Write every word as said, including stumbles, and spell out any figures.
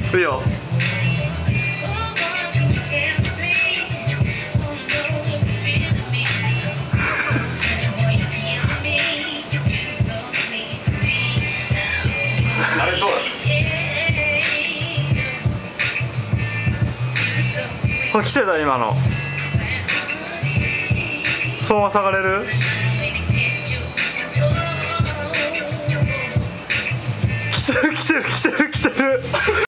いいよ。 あれどうだ。 これ来てた今の。そのまま下がれる？来てる来てる来てる来てる。